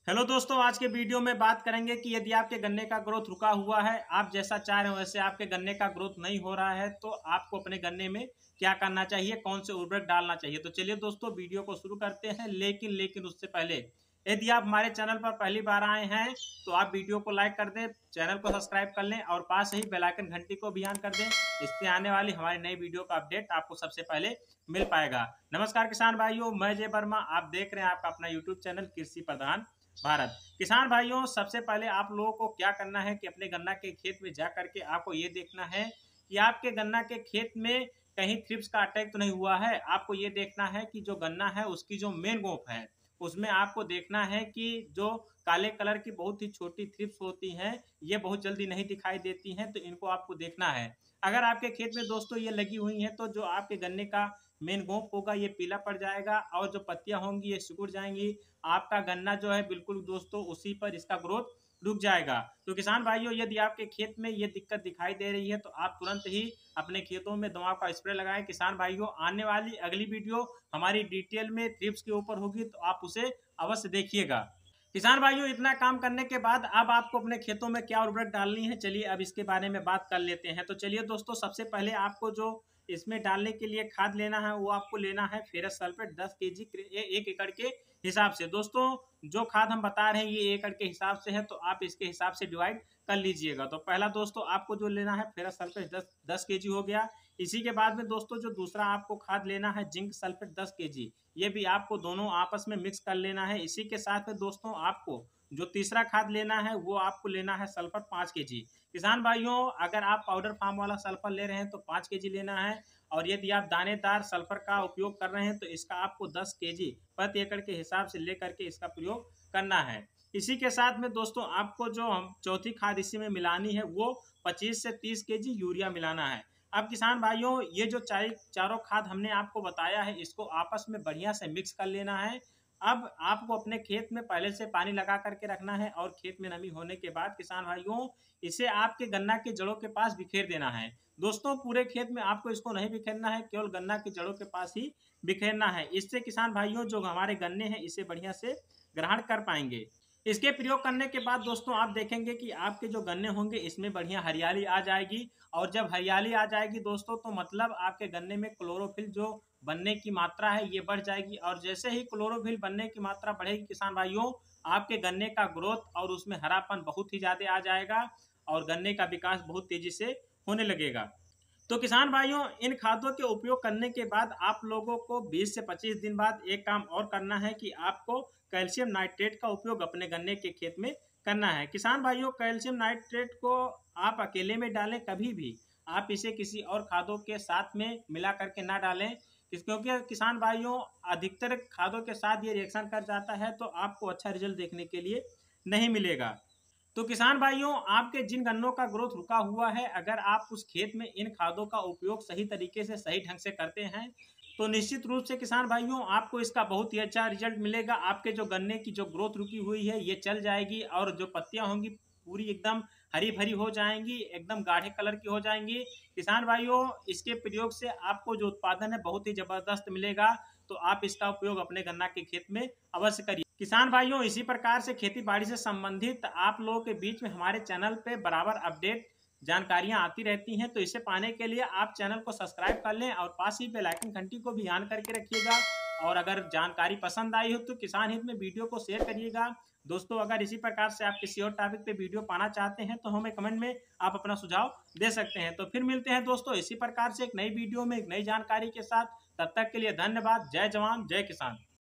Hello दोस्तों, आज के वीडियो में बात करेंगे कि यदि आपके गन्ने का ग्रोथ रुका हुआ है, आप जैसा चाह रहे हो वैसे आपके गन्ने का ग्रोथ नहीं हो रहा है, तो आपको अपने गन्ने में क्या करना चाहिए, कौन से उर्वरक डालना चाहिए। तो चलिए दोस्तों, वीडियो को शुरू करते हैं। लेकिन उससे पहले यदि आप हमारे चैनल पर पहली बार आए हैं तो आप वीडियो को लाइक कर दें, चैनल को सब्सक्राइब कर लें और पास ही बेल आइकन घंटी को भी ऑन कर दें। इससे आने वाली हमारी नई वीडियो का अपडेट आपको सबसे पहले मिल पाएगा। नमस्कार किसान भाइयों, मैं जय वर्मा, आप देख रहे हैं आपका अपना यूट्यूब चैनल कृषि प्रधान भारत। किसान भाइयों, सबसे पहले आप लोगों को क्या करना है कि अपने गन्ना के खेत में जा करके आपको ये देखना है कि आपके गन्ना के खेत में कहीं थ्रिप्स का अटैक तो नहीं हुआ है। आपको ये देखना है कि जो गन्ना है उसकी जो मेन गोप है उसमें आपको देखना है कि जो काले कलर की बहुत ही छोटी थ्रिप्स होती हैं ये बहुत जल्दी नहीं दिखाई देती हैं, तो इनको आपको देखना है। अगर आपके खेत में दोस्तों ये लगी हुई हैं तो जो आपके गन्ने का मेन गोप होगा ये पीला पड़ जाएगा और जो पत्तियां होंगी ये सिकुड़ जाएंगी। आपका गन्ना जो है बिल्कुल दोस्तों उसी पर इसका ग्रोथ रुक जाएगा। तो किसान भाइयों, यदि आपके खेत में ये दिक्कत दिखाई दे रही है तो आप तुरंत ही अपने खेतों में दवा का स्प्रे लगाएं। किसान भाइयों, आने वाली अगली वीडियो हमारी डिटेल में थ्रिप्स के ऊपर होगी, तो आप उसे अवश्य देखिएगा। किसान भाइयों, इतना काम करने के बाद अब आपको अपने खेतों में क्या उर्वरक डालनी है, चलिए अब इसके बारे में बात कर लेते हैं। तो चलिए दोस्तों, सबसे पहले आपको जो इसमें डालने के लिए खाद लेना है वो आपको लेना है फेरस सल्फेट 10 केजी 1 एकड़ के हिसाब से। दोस्तों, जो खाद हम बता रहे हैं ये 1 एकड़ के हिसाब से है, तो आप इसके हिसाब से डिवाइड कर लीजिएगा। तो पहला दोस्तों आपको जो लेना है फेरस सल्फेट 10 केजी हो गया। इसी के बाद में दोस्तों जो दूसरा आपको खाद लेना है जिंक सल्फेट 10 केजी, ये भी आपको दोनों आपस में मिक्स कर लेना है। इसी के साथ में दोस्तों आपको जो तीसरा खाद लेना है वो आपको लेना है सल्फर 5 केजी। किसान भाइयों, अगर आप पाउडर फार्म वाला सल्फर ले रहे हैं तो 5 केजी लेना है, और यदि आप दानेदार सल्फर का उपयोग कर रहे हैं तो इसका आपको 10 केजी प्रति एकड़ के हिसाब से लेकर के इसका प्रयोग करना है। इसी के साथ में दोस्तों आपको जो हम चौथी खाद इसी में मिलानी है वो 25 से 30 केजी यूरिया मिलाना है। अब किसान भाइयों, ये जो चारों खाद हमने आपको बताया है इसको आपस में बढ़िया से मिक्स कर लेना है। अब आपको अपने खेत में पहले से पानी लगा करके रखना है और खेत में नमी होने के बाद किसान भाइयों इसे आपके गन्ना के जड़ों के पास बिखेर देना है। दोस्तों, पूरे खेत में आपको इसको नहीं बिखेरना है, केवल गन्ना की जड़ों के पास ही बिखेरना है। इससे किसान भाइयों जो हमारे गन्ने हैं इसे बढ़िया से ग्रहण कर पाएंगे। इसके प्रयोग करने के बाद दोस्तों आप देखेंगे कि आपके जो गन्ने होंगे इसमें बढ़िया हरियाली आ जाएगी, और जब हरियाली आ जाएगी दोस्तों तो मतलब आपके गन्ने में क्लोरोफिल जो बनने की मात्रा है ये बढ़ जाएगी, और जैसे ही क्लोरोफिल बनने की मात्रा बढ़ेगी किसान भाइयों आपके गन्ने का ग्रोथ और उसमें हरापन बहुत ही ज़्यादा आ जाएगा और गन्ने का विकास बहुत तेजी से होने लगेगा। तो किसान भाइयों, इन खादों के उपयोग करने के बाद आप लोगों को 20 से 25 दिन बाद एक काम और करना है कि आपको कैल्शियम नाइट्रेट का उपयोग अपने गन्ने के खेत में करना है। किसान भाइयों, कैल्शियम नाइट्रेट को आप अकेले में डालें कभी भी, आप इसे किसी और खादों के साथ में मिला करके ना डालें, क्योंकि किसान भाइयों अधिकतर खादों के साथ ये रिएक्शन कर जाता है तो आपको अच्छा रिजल्ट देखने के लिए नहीं मिलेगा। तो किसान भाइयों, आपके जिन गन्नों का ग्रोथ रुका हुआ है, अगर आप उस खेत में इन खादों का उपयोग सही तरीके से सही ढंग से करते हैं तो निश्चित रूप से किसान भाइयों आपको इसका बहुत ही अच्छा रिजल्ट मिलेगा। आपके जो गन्ने की जो ग्रोथ रुकी हुई है ये चल जाएगी और जो पत्तियां होंगी पूरी एकदम हरी भरी हो जाएंगी, एकदम गाढ़े कलर की हो जाएंगी। किसान भाइयों, इसके प्रयोग से आपको जो उत्पादन है बहुत ही जबरदस्त मिलेगा, तो आप इसका उपयोग अपने गन्ना के खेत में अवश्य करिए। किसान भाइयों, इसी प्रकार से खेती बाड़ी से संबंधित आप लोगों के बीच में हमारे चैनल पे बराबर अपडेट जानकारियां आती रहती हैं, तो इसे पाने के लिए आप चैनल को सब्सक्राइब कर लें और पास ही बेल आइकन घंटी को भी ऑन करके रखिएगा। और अगर जानकारी पसंद आई हो तो किसान हित में वीडियो को शेयर करिएगा। दोस्तों, अगर इसी प्रकार से आप किसी और टॉपिक पे वीडियो पाना चाहते हैं तो हमें कमेंट में आप अपना सुझाव दे सकते हैं। तो फिर मिलते हैं दोस्तों इसी प्रकार से एक नई वीडियो में एक नई जानकारी के साथ। तब तक के लिए धन्यवाद। जय जवान जय किसान।